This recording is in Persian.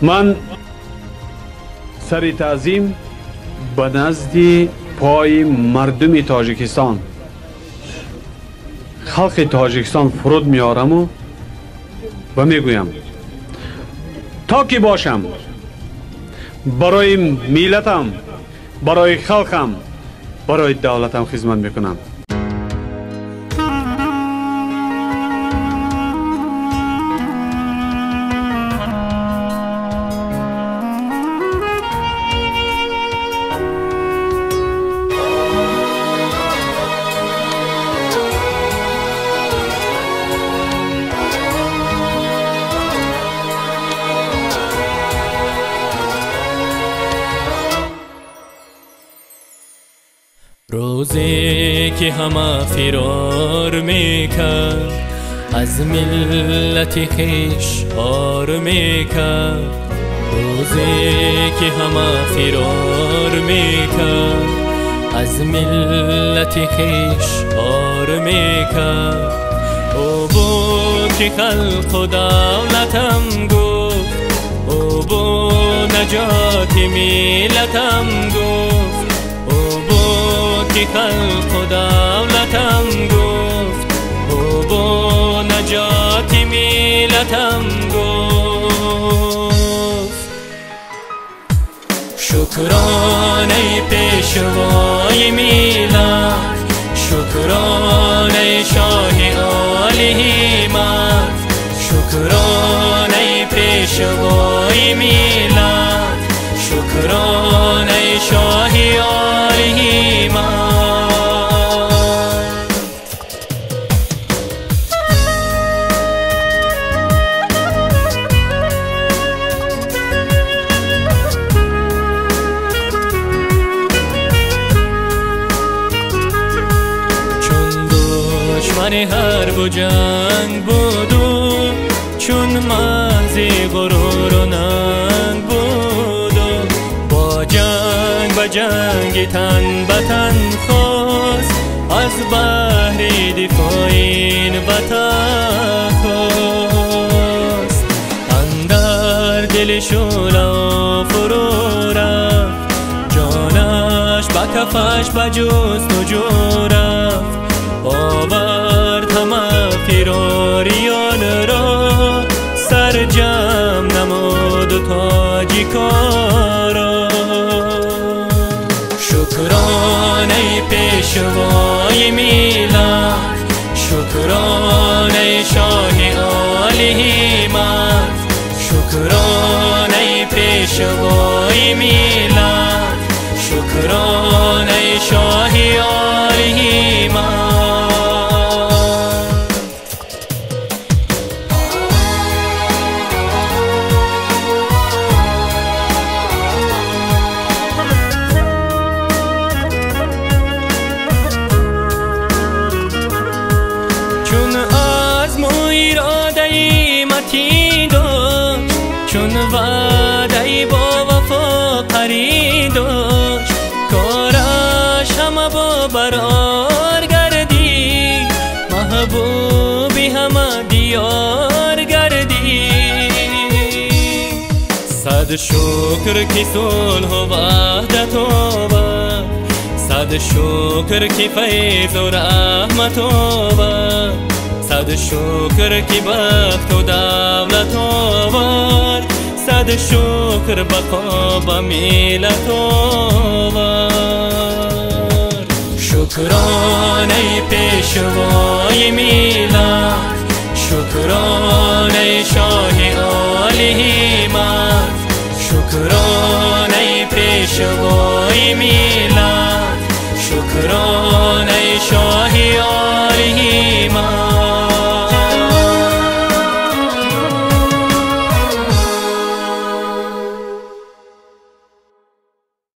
من سری تعظیم به نزد پای مردم تاجیکستان، خلق تاجیکستان فرود میارم و میگویم تا که باشم برای میلتم، برای خلقم، برای دولتم خدمت میکنم. روزی که همه فرار میکرد از ملت خویش آر میکرد، روزی که همه فرار میکرد از ملت خویش آر میکرد. او بود که خلق و دولتم گفت، او بود نجات ملتم گفت، که خلق و دولتم گفت، او با نجات ملتم گفت. شکرانه پیشوای ملت، شکرانه شاه عالی همت، شکرانه پیشوای ملت، شکرانه شاه عالی همت. من حرب و جنگ بودو، چون منزی غرور و ننگ بودو، با جنگ به جنگ تن به تن خواست، از بحر دفاع این وطن خواست. اندر دل شولا فرو رفت، جانش به کفش به جست و جو رفت. آورد همه فراریان را، سر جمع نماد و تاجیکا را. شکرانه پیشوای ملت، شکرانه شاه عالی همت، شکرانه پیشوای ملت، شکرانه شاه عالی همت. چون وعده با وفا قری داشت، کارش همه با برار گردی، محبوبی همه دیار گردی. صد شکر که صلح و وحدت آورد، صد شکر که فیض و رحمت آورد، صد شکر که بخت و دولت آورد، صد شکر بقا به ملت آورد. شکرانه پیشوای ملت، شکرانه شاه عالی همت، شکرانه پیشوای ملت، شکرانه شاه